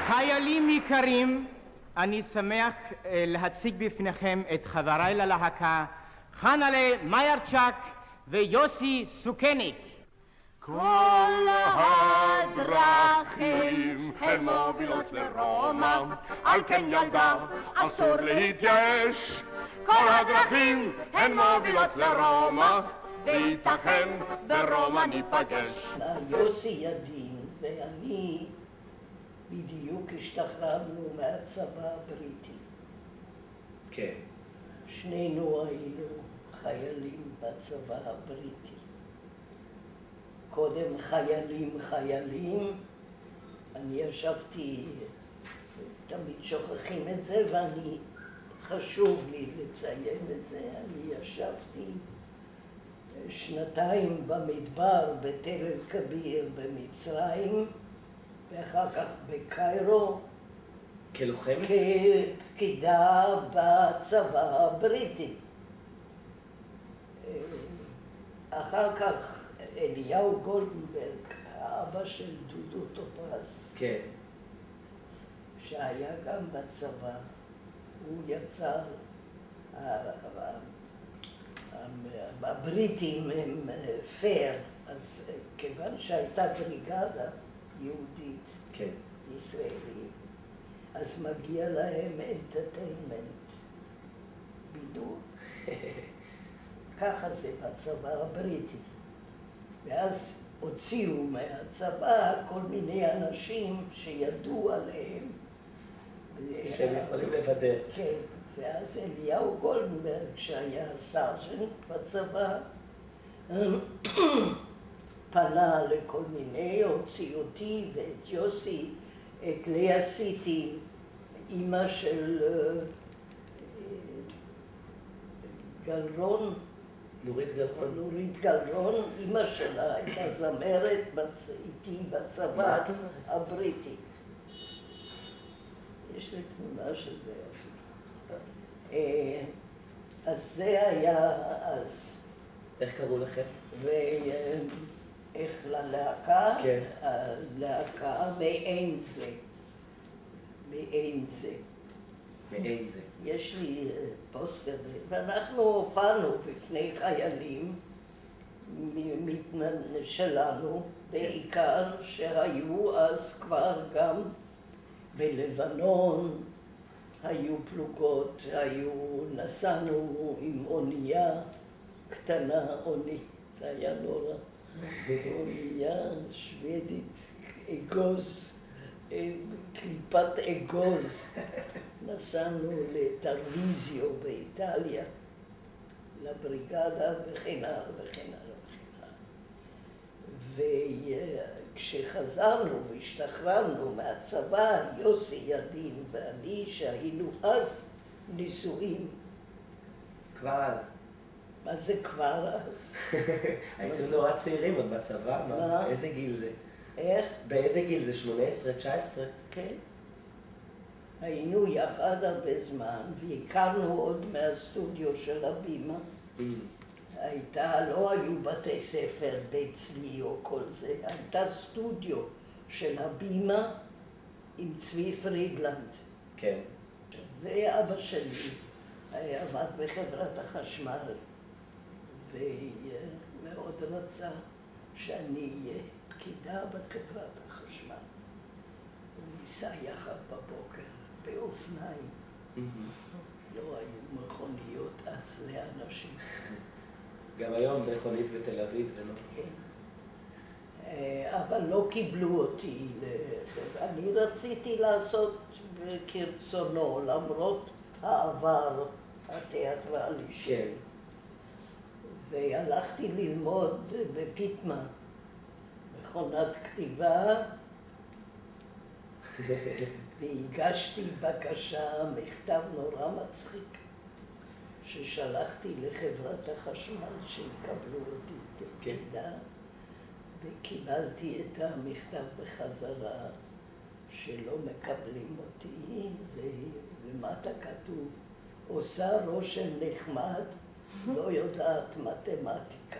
חיילים יקרים, אני שמח להציג בפניכם את חבריי ללהקה, חנלה מיירצ'ק ויוסי סוכניק. כל הדרכים הן מובילות לרומא, על כן ילדה אסור להתייאש. כל הדרכים הן מובילות לרומא, וייתכן ברומא ניפגש. יוסי ידין ואני בדיוק השתחררנו מהצבא הבריטי. כן. שנינו היינו חיילים בצבא הבריטי. קודם חיילים, אני ישבתי, תמיד שוכחים את זה ואני, חשוב לי לציין את זה, אני ישבתי 2 במדבר בתל אל-כביר במצרים ואחר כך בקיירו כלוחמת? כפקידה בצבא הבריטי. אחר כך אליהו גולדנברג, האבא של דודו טופז, כן. שהיה גם בצבא, הוא יצר, הבריטים הם פייר, אז כיוון שהייתה בריגדה יהודית, כן. ישראלית, אז מגיע להם entertainment, בידור. ככה זה בצבא הבריטי. ואז הוציאו מהצבא כל מיני אנשים שידעו עליהם. שהם יכולים לבדר. כן, ואז אליהו גולדנברג, שהיה סרג'נט בצבא, פנה לכל מיני, הוציא אותי ואת יוסי, את לאה סיטי, אימא של גלרון, נורית גלרון, אימא שלה הייתה זמרת איתי בצבא הבריטי. יש לי תמונה של זה אפילו. אז זה היה אז. איך קראו לכם? ואיך ללהקה? כן. הלהקה מעין זה. מעין זה. מעין זה. יש לי פוסטר, ואנחנו הופענו בפני חיילים שלנו, בעיקר שהיו אז כבר גם בלבנון, היו פלוגות, נסענו עם אונייה קטנה, זה היה נורא, אונייה שוודית, אגוז, קליפת אגוז, נסענו לטרוויזיו באיטליה, לבריגדה וכן הלאה וכן הלאה וכן הלאה. וכשחזרנו והשתחררנו מהצבא, יוסי ידין ואני, שהיינו אז נשואים. כבר אז. מה זה כבר אז? הייתם נורא צעירים עוד בצבא? מה? איזה גיל זה? איך? באיזה גיל זה? 18, 19? כן. היינו יחד הרבה זמן, והכרנו עוד מהסטודיו של הבימה. לא היו בתי ספר, בית צבי או כל זה, הייתה סטודיו של הבימה עם צבי פרידלנד. כן. ואבא שלי עבד בחברת החשמל, ומאוד רצה שאני אהיה פקידה בחברת החשמל. הוא ניסה יחד בבוקר באופניים. לא היו מכוניות אז לאנשים. גם היום מכונית בתל אביב זה לא... כן. אבל לא קיבלו אותי. אני רציתי לעשות כרצונו, למרות העבר התיאטרלי שלי. כן. והלכתי ללמוד בפיטמן, מכונת כתיבה, והגשתי בקשה, מכתב נורא מצחיק, ששלחתי לחברת החשמל שיקבלו אותי כפקידה, וקיבלתי את המכתב בחזרה, שלא מקבלים אותי, ולמטה כתוב, עושה רושם נחמד, לא יודעת מתמטיקה.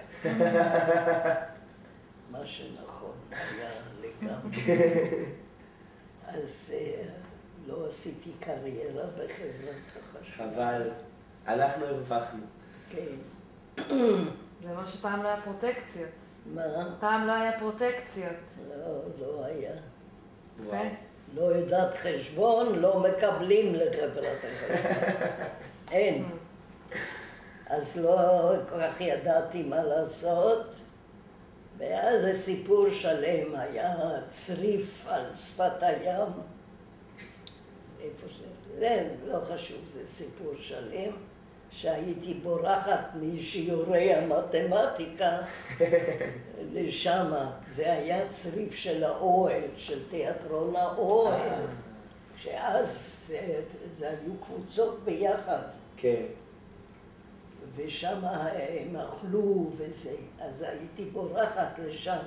מה שנכון היה לגמרי. אז לא עשיתי קריירה בחברת החשמל. חבל. הלכנו, הרווחנו. כן. זה אומר שפעם לא היה פרוטקציות. מה? פעם לא היה פרוטקציות. לא היה. יפה. לא יודעת חשבון, לא מקבלים לחברת החשמל. אין. אז לא כל כך ידעתי מה לעשות. ואז זה סיפור שלם, היה צריף על שפת הים. איפה זה לא חשוב, זה סיפור שלם. שהייתי בורחת משיעורי המתמטיקה לשם. זה היה צריף של האוהל, של תיאטרון האוהל. שאז זה היו קבוצות ביחד. כן. ושם הם אכלו וזה. אז הייתי בורחת לשם.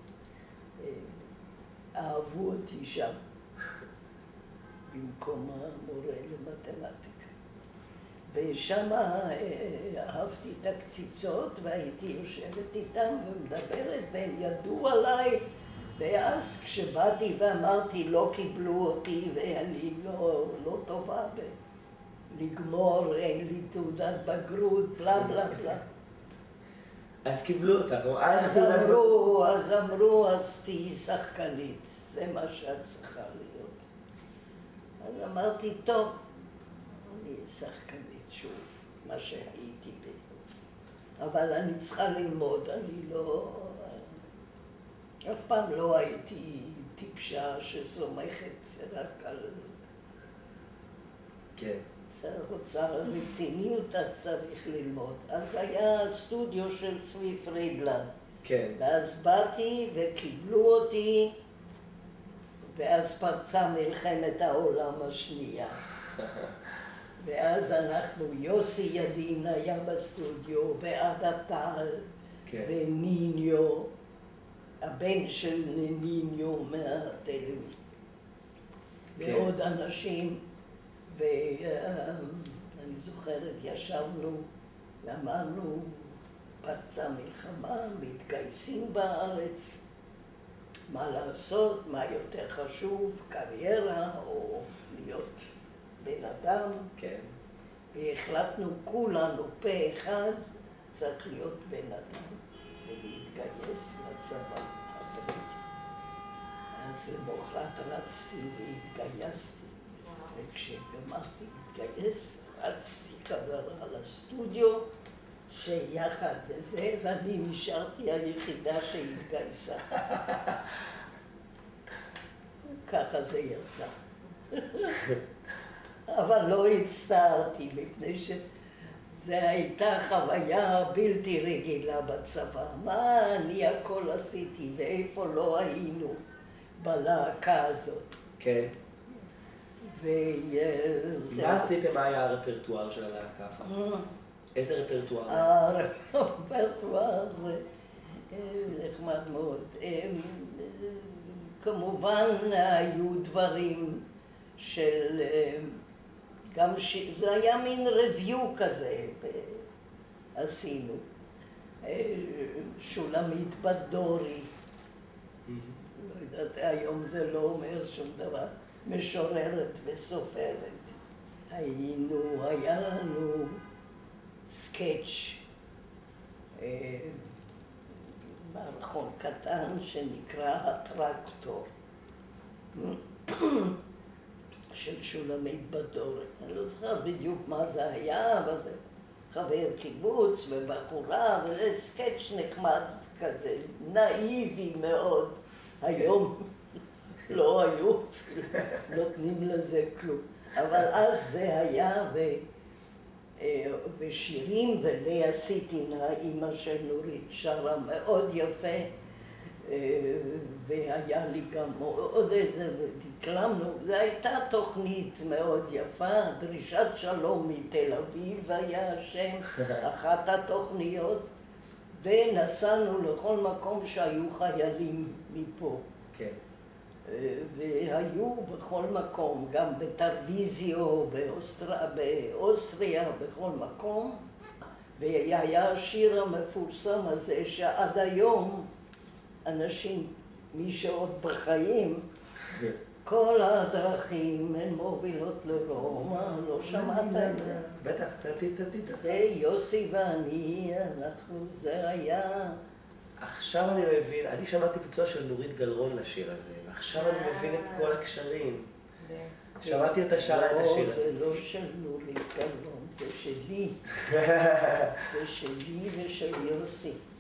אהבו אותי שם, במקום המורה למתמטיקה. ושם אהבתי את הקציצות והייתי יושבת איתם ומדברת והם ידעו עליי. ואז כשבאתי ואמרתי לא קיבלו אותי ואני לא טובה לגמור, אין לי תעודת בגרות, בלה בלה בלה. אז קיבלו אותך. אז אמרו, אז תהיי שחקנית, זה מה שאת צריכה להיות. אז אמרתי, טוב, אני שחקנית שוב, מה שהייתי אבל אני צריכה ללמוד, אני לא... אף פעם לא הייתי טיפשה שסומכת רק על... כן. רוצה רציניות, אז צריך ללמוד. אז היה סטודיו של צבי פרידלנד. כן. ואז באתי וקיבלו אותי, ואז פרצה מלחמת העולם השנייה. ואז אנחנו, יוסי ידין היה בסטודיו, ועדה טל, כן. וניניו, הבן של ניניו מהטלוויזיה. כן. ועוד אנשים. ואני זוכרת, ישבנו ואמרנו, פרצה מלחמה, מתגייסים בארץ, מה לעשות, מה יותר חשוב, קריירה או להיות בן אדם. כן. והחלטנו כולנו פה אחד, צריך להיות בן אדם ולהתגייס לצבא הבריטי. אז למוחרת רצתי והתגייסתי. וכשגמרתי להתגייס, רצתי חזרה לסטודיו שיחד וזה, ואני נשארתי היחידה שהתגייסה. ככה זה יצא. אבל לא הצטערתי, מפני שזו הייתה חוויה בלתי רגילה בצבא. מה אני הכל עשיתי ואיפה לא היינו בלהקה הזאת. כן. וזה... מה עשיתם? מה היה הרפרטואר של הלהקה? איזה רפרטואר? הרפרטואר זה נחמד מאוד. כמובן היו דברים של... גם זה היה מין ריוויו כזה, עשינו. שולמית בדורי. לא יודעת, היום זה לא אומר שום דבר. משוררת וסופרת. היה לנו סקץ' מערכון קטן שנקרא הטרקטור של שולמית בדורי. אני לא זוכרת בדיוק מה זה היה, אבל זה חבר קיבוץ ובחורה, וזה סקץ' נחמד כזה, נאיבי מאוד. היום לא היו, נותנים לזה כלום. אבל אז זה היה, ושירים, ולאה סיטין, האימא של נורית, שרה מאוד יפה, והיה לי גם עוד איזה, ודקלמנו, זו הייתה תוכנית מאוד יפה, דרישת שלום מתל אביב היה השם, אחת התוכניות, ונסענו לכל מקום שהיו חיילים מפה. כן. והיו בכל מקום, גם בטלוויזיו, באוסטריה, בכל מקום. והיה השיר המפורסם הזה שעד היום אנשים, מי שעוד בחיים, כל הדרכים הן מובילות לרומא, לא שמעת את זה? בטח, תתי. זה יוסי ואני, זה היה... עכשיו אני מבין, אני שמעתי ביצוע של נורית גלרון לשיר הזה, ועכשיו אני מבין את כל הקשרים. שמעתי אותה שרה את השיר הזה. זה לא של נורית גלרון, זה שלי. זה שלי ושל יוסי.